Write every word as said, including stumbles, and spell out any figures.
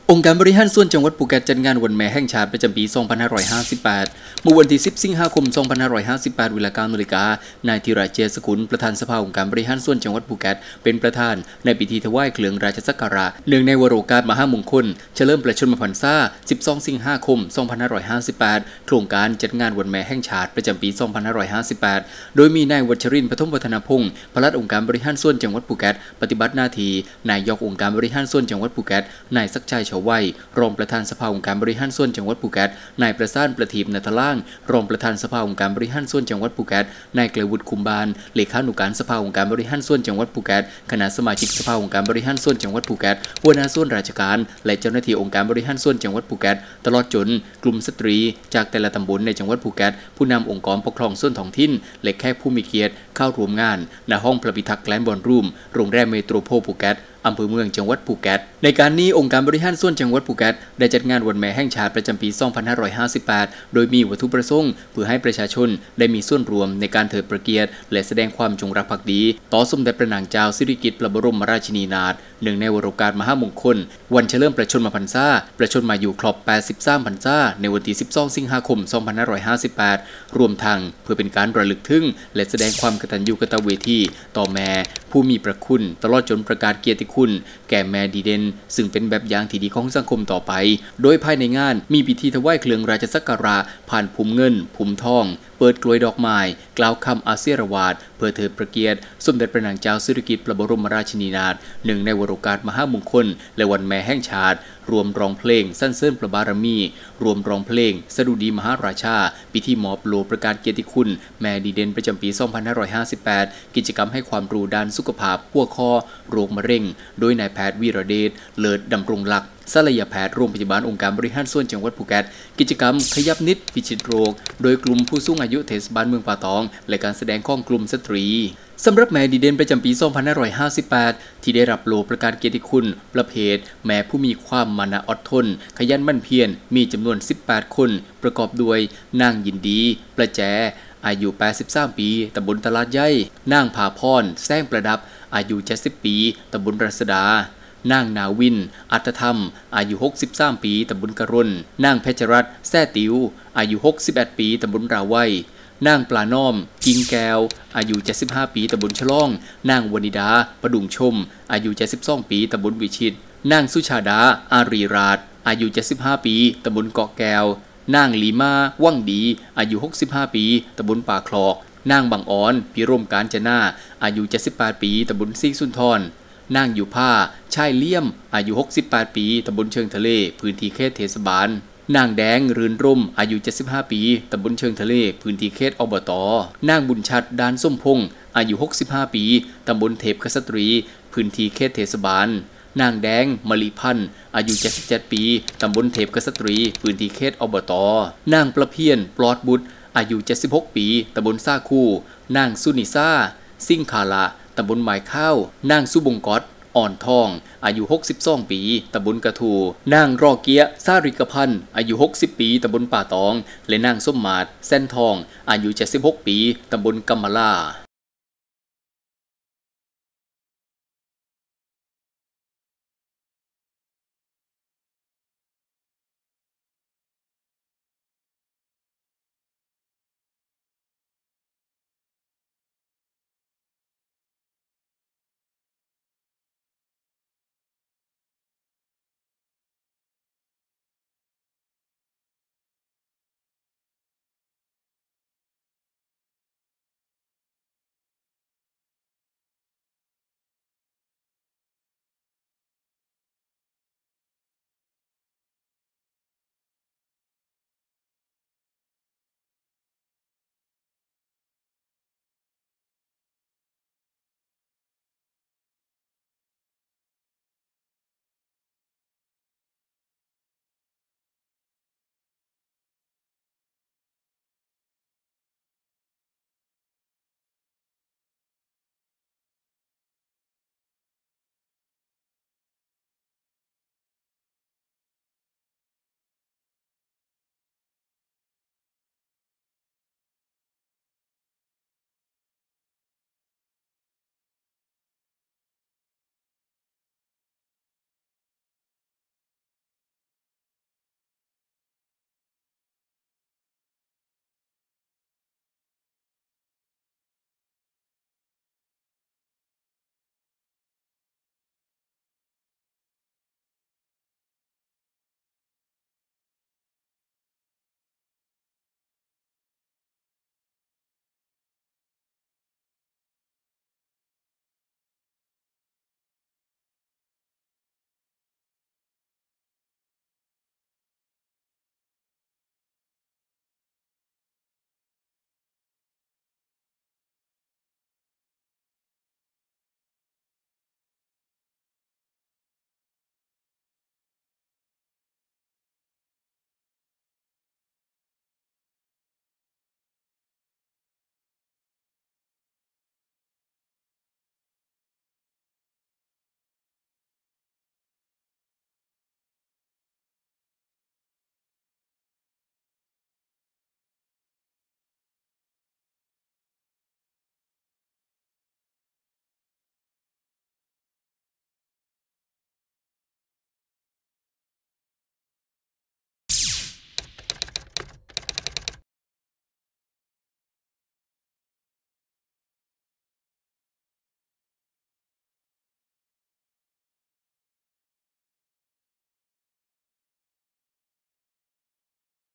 องค์การบริหารส่วนจังหวัดภูเก็ตจัดงานวันแม่แห่งชาติประจำปี สองพันห้าร้อยห้าสิบแปด เมื่อวันที่ สิบ สิงหาคม สองพันห้าร้อยห้าสิบแปด เวลา เก้า นาฬิกา นายธีรเจต สกุล ประธานสภาองค์การบริหารส่วนจังหวัดภูเก็ตเป็นประธานในพิธีถวายเครื่องราชสักการะเนื่องในวโรกาสมหามงคลเฉลิมพระชนมพรรษา สิบสอง สิงหาคม สองพันห้าร้อยห้าสิบแปด โครงการจัดงานวันแม่แห่งชาติประจำปี สองพันห้าร้อยห้าสิบแปด โดยมีนายวัชรินทร์ ปฐมวัฒนพงศ์ปลัดองค์การบริหารส่วนจังหวัดภูเก็ตปฏิบัติหน้าที่นายกองค์การบริหารส่วนจังหวัดภูเก็ตนายศักดิ์ชัยเฉาไวรองประธานสภาองค์การบริหารส่วนจังหวัดภูเก็ตนายประสานประทีปนัทล่างรองประธานสภาองค์การบริหารส่วนจังหวัดภูเก็ตนายเกลวุฒิคุมบานเลขานุการสภาองค์การบริหารส่วนจังหวัดภูเก็ตคณะสมาชิกสภาองค์การบริหารส่วนจังหวัดภูเก็ตหัวหน้าส่วนราชการและเจ้าหน้าที่องค์การบริหารส่วนจังหวัดภูเก็ตตลอดจนกลุ่มสตรีจากแต่ละตำบลในจังหวัดภูเก็ตผู้นำองค์กรปกครองส่วนท้องถิ่นและแขกผู้มีเกียรติเข้าร่วมงานณห้องพระพิทักษ์แกลนบอลรูมโรงแรมเมโทรโพลภูเก็ตอำเภอเมืองจังหวัดภูเก็ตในการนี้องค์การบริหารส่วนจังหวัดภูเก็ตได้จัดงานวันแม่แห่งชาติประจำปี สองพันห้าร้อยห้าสิบแปด โดยมีวัตถุประสงค์เพื่อให้ประชาชนได้มีส่วนร่วมในการเทิดพระเกียรติและแสดงความจงรักภักดีต่อสมเด็จพระนางเจ้าสิริกิติ์พระบรมราชินีนาถเนื่องในวโรกาสมหามงคลวันเฉลิมพระชนมพรรษาประชนมายุครบแปดสิบสามพรรษาในวันที่ สิบสอง สิงหาคม สองพันห้าร้อยห้าสิบแปด รวมทั้งเพื่อเป็นการระลึกถึงและแสดงความกตัญญูกตเวทีต่อแม่ผู้มีพระคุณตลอดจนประกาศเกียรติคุณแก่แม่ดีเด่นซึ่งเป็นแบบอย่างที่ดีของสังคมต่อไปโดยภายในงานมีพิธีถวายเครื่องราชสักการะผ่านภูมิเงินภูมิทองเปิดกลวยดอกไม้กล่าวคำอาเซียรวาทเพื่อเทิดพระเกียรติสมเด็จพระนางเจ้าสิริกิติ์พระบรมราชินีนาถหนึ่งในวโรกาสมหามงคลและวันแม่แห่งชาติรวมร้องเพลงสรรเสริญพระบารมีรวมร้องเพลงสดุดีมหาราชาพิธีมอบโลประกาศเกียรติคุณแม่ดีเด่นประจำปี สองพันห้าร้อยห้าสิบแปด กิจกรรมให้ความรู้ด้านสุขภาพหัวข้อโรคมะเร็งโดยนายแพทย์วีระเดชเลิศดำรงลักษณ์ศัลยแพทย์โรงพยาบาลองค์การบริหารส่วนจังหวัดภูเก็ตกิจกรรมขยับนิดพิชิตโรคโดยกลุ่มผู้สูงอายุเทศบาลเมืองป่าตองและการแสดงของกลุ่มสตรีสำหรับแม่ดีเด่นประจำปี สองพันห้าร้อยห้าสิบแปด ที่ได้รับโลประกาศเกียรติคุณประเภทแม่ผู้มีความมานะอดทนขยันหมั่นเพียรมีจำนวนสิบแปดคนประกอบด้วยนางยินดีประแจอายุแปดสิบสามปีตำบลตลาดใหญ่นางผาพรแซงประดับอายุเจ็ดสิบปีตำบลรัศดานางนาวินอัตธรรมอายุหกสิบสามปีตำบลกระรนนางเพชรรัตน์แซ่ติวอายุหกสิบเอ็ดปีตำบลราวัยนางปลาน้อมกิงแก้วอายุเจ็ดสิบห้าปีตำบลฉลองนางวนิดาประดุงชมอายุเจ็ดสิบสองปีตำบลวิชิตนางสุชาดาอารีราชอายุเจ็ดสิบห้าปีตำบลเกาะแก้วนางลีมาว่างดีอายุหกสิบห้าปีตำบลป่าคลอกนางบางอ่อนพิรมการจนาอายุเจ็ดสิบแปดปีตำบลซีสุนทรนางอยู่ผ้าชายเลี่ยมอายุหกสิบแปดปีตำบลเชิงทะเลพื้นที่เขตเทศบาลนางแดงรืนร่มอายุเจ็ดสิบห้าปีตำบลเชิงทะเลพื้นที่เขตอบต.นางบุญชัดดานส้มพงอายุหกสิบห้าปีตำบลเทพกษัตรีพื้นที่เขตเทศบาลนางแดงมลีพันธ์อายุเจ็ดสิบเจ็ดปีตำบลเทพกษัตรีพื้นที่เขตอบต.นางประเพียรปลอดบุตรอายุเจ็ดสิบหกปีตำบลซาคูนางสุนิซาซิ่งคาละตำบลหมายข้าวนางสุบงกอดอ่อนทองอายุหกสิบสองปีตำบลกระทูนางรอเกียซาริกพันธ์อายุหกสิบปีตำบลป่าตองและนางส้มมาดแซนทองอายุเจ็ดสิบหกปีตำบลกัมมาลา